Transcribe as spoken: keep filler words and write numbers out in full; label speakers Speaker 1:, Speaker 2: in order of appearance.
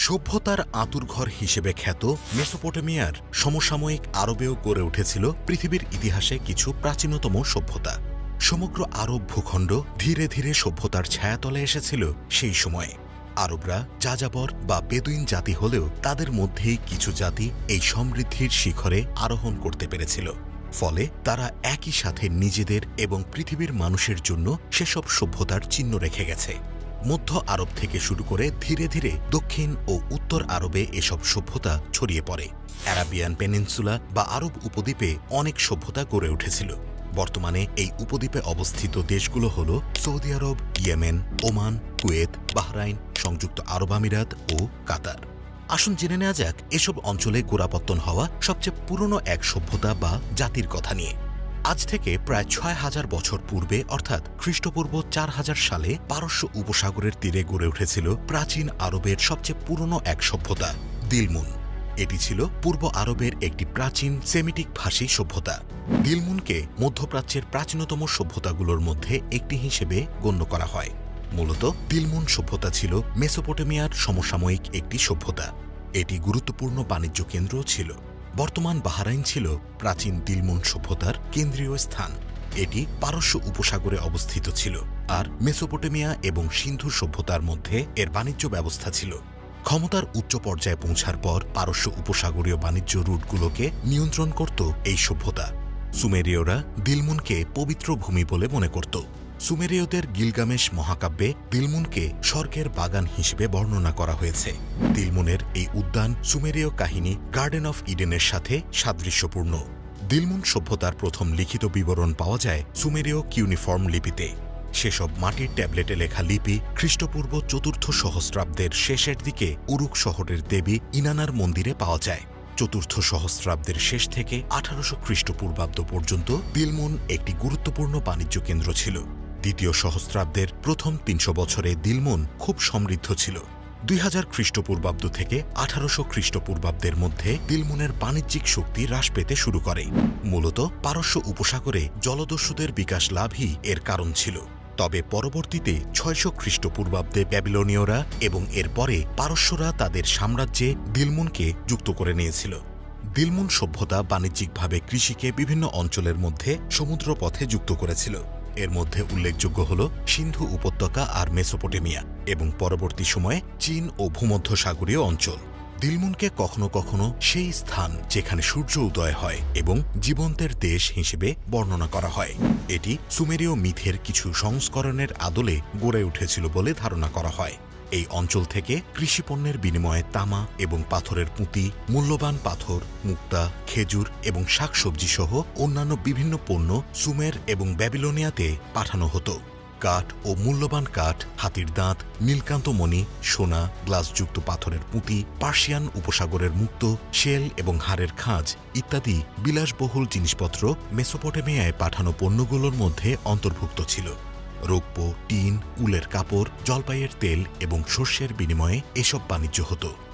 Speaker 1: সভ্যতার আঁতুড়ঘর হিসেবে খ্যাত মেসোপটেমিয়ার সমসাময়িক আরবেও গড়ে উঠেছিল পৃথিবীর ইতিহাসে কিছু প্রাচীনতম সভ্যতা। সমগ্র আরব ভূখণ্ড ধীরে ধীরে সভ্যতার ছায়াতলে এসেছিল সেই সময়ে। আরবরা যাযাবর বা বেদুইন জাতি হলেও তাদের মধ্যেই কিছু জাতি এই সমৃদ্ধির শিখরে আরোহণ করতে পেরেছিল। ফলে তারা একই সাথে নিজেদের এবং পৃথিবীর মানুষের জন্য সেসব সভ্যতার চিহ্ন রেখে গেছে। মধ্য আরব থেকে শুরু করে ধীরে ধীরে দক্ষিণ ও উত্তর আরবে এসব সভ্যতা ছড়িয়ে পড়ে। অ্যারাবিয়ান পেনিনসুলা বা আরব উপদ্বীপে অনেক সভ্যতা গড়ে উঠেছিল। বর্তমানে এই উপদ্বীপে অবস্থিত দেশগুলো হল Saudi Arab, Yemen, Oman, Kuwait, Bahrain, সংযুক্ত আরব আমিরাত ও কাতার। আসুন জেনে নেওয়া যাক এসব অঞ্চলে গোড়াপত্তন হওয়া সবচেয়ে পুরনো এক সভ্যতা বা জাতির কথা নিয়ে। আজ থেকে প্রায় ছয় হাজার বছর পূর্বে অর্থাৎ খ্রিস্টপূর্ব চার হাজার সালে পারস্য উপসাগরের তীরে গড়ে উঠেছিল প্রাচীন আরবের সবচেয়ে পুরনো এক সভ্যতা, দিলমুন। এটি ছিল পূর্ব আরবের একটি প্রাচীন সেমিটিক ভাষী সভ্যতা। দিলমুনকে মধ্যপ্রাচ্যের প্রাচীনতম সভ্যতাগুলোর মধ্যে একটি হিসেবে গণ্য করা হয়। মূলত দিলমুন সভ্যতা ছিল মেসোপটেমিয়ার সমসাময়িক একটি সভ্যতা। এটি গুরুত্বপূর্ণ বাণিজ্য কেন্দ্রও ছিল। বর্তমান বাহরাইন ছিল প্রাচীন দিলমুন সভ্যতার কেন্দ্রীয় স্থান। এটি পারস্য উপসাগরে অবস্থিত ছিল, আর মেসোপটেমিয়া এবং সিন্ধু সভ্যতার মধ্যে এর বাণিজ্য ব্যবস্থা ছিল। ক্ষমতার উচ্চ পর্যায়ে পৌঁছার পর পারস্য উপসাগরীয় বাণিজ্য রুটগুলোকে নিয়ন্ত্রণ করত এই সভ্যতা। সুমেরীয়রা দিলমুনকে পবিত্র ভূমি বলে মনে করত। সুমেরীয়দের গিলগামেশ মহাকাব্যে দিলমুনকে স্বর্গের বাগান হিসেবে বর্ণনা করা হয়েছে। দিলমুনের এই উদ্যান সুমেরীয় কাহিনী গার্ডেন অফ ইডেনের সাথে সাদৃশ্যপূর্ণ। দিলমুন সভ্যতার প্রথম লিখিত বিবরণ পাওয়া যায় সুমেরীয় কিউনিফর্ম লিপিতে। সেসব মাটির ট্যাবলেটে লেখা লিপি খ্রিস্টপূর্ব চতুর্থ সহস্রাব্দের শেষের দিকে উরুক শহরের দেবী ইনানার মন্দিরে পাওয়া যায়। চতুর্থ সহস্রাব্দের শেষ থেকে আঠারোশো খ্রিস্টপূর্বাব্দ পর্যন্ত দিলমুন একটি গুরুত্বপূর্ণ বাণিজ্য কেন্দ্র ছিল। দ্বিতীয় সহস্রাব্দের প্রথম তিনশো বছরে দিলমুন খুব সমৃদ্ধ ছিল। দুই হাজার খ্রিস্টপূর্বাব্দ থেকে আঠারোশো খ্রিস্টপূর্বাব্দের মধ্যে দিলমুনের বাণিজ্যিক শক্তি হ্রাস পেতে শুরু করে। মূলত পারস্য উপসাগরে জলদস্যুদের বিকাশ লাভই এর কারণ ছিল। তবে পরবর্তীতে ছয়শো খ্রিস্টপূর্বাব্দে ব্যাবিলনীয়রা এবং এরপরে পারস্যরা তাদের সাম্রাজ্যে দিলমুনকে যুক্ত করে নিয়েছিল। দিলমুন সভ্যতা বাণিজ্যিকভাবে কৃষিকে বিভিন্ন অঞ্চলের মধ্যে সমুদ্রপথে যুক্ত করেছিল। এর মধ্যে উল্লেখযোগ্য হল সিন্ধু উপত্যকা আর মেসোপটেমিয়া এবং পরবর্তী সময়ে চীন ও ভূমধ্যসাগরীয় অঞ্চল। দিলমুনকে কখনো কখনো সেই স্থান যেখানে সূর্য উদয় হয় এবং জীবন্তের দেশ হিসেবে বর্ণনা করা হয়। এটি সুমেরীয় মিথের কিছু সংস্করণের আদলে গড়ে উঠেছিল বলে ধারণা করা হয়। এই অঞ্চল থেকে কৃষিপণ্যের বিনিময়ে তামা এবং পাথরের পুঁতি, মূল্যবান পাথর, মুক্তা, খেজুর এবং শাকসবজি সহ অন্যান্য বিভিন্ন পণ্য সুমের এবং ব্যাবিলনিয়াতে পাঠানো হতো। কাঠ ও মূল্যবান কাঠ, হাতির দাঁত, নীলকান্তমণি, সোনা, গ্লাসযুক্ত পাথরের পুঁতি, পার্সিয়ান উপসাগরের মুক্তো, শেল এবং হাড়ের খাঁজ ইত্যাদি বিলাসবহুল জিনিসপত্র মেসোপটেমিয়ায় পাঠানো পণ্যগুলোর মধ্যে অন্তর্ভুক্ত ছিল। রৌপ্য, টিন, উলের কাপড়, জলপাইয়ের তেল এবং শস্যের বিনিময়ে এসব বাণিজ্য হতো।